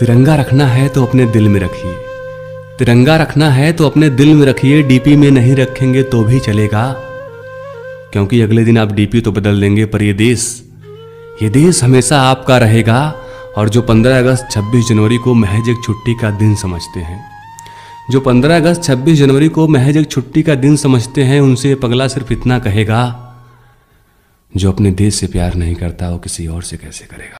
तिरंगा रखना है तो अपने दिल में रखिए, तिरंगा रखना है तो अपने दिल में रखिए। डीपी में नहीं रखेंगे तो भी चलेगा, क्योंकि अगले दिन आप डीपी तो बदल देंगे, पर ये देश हमेशा आपका रहेगा। और जो 15 अगस्त 26 जनवरी को महज एक छुट्टी का दिन समझते हैं, जो 15 अगस्त 26 जनवरी को महज एक छुट्टी का दिन समझते हैं, उनसे पगला सिर्फ इतना कहेगा, जो अपने देश से प्यार नहीं करता वो किसी और से कैसे करेगा।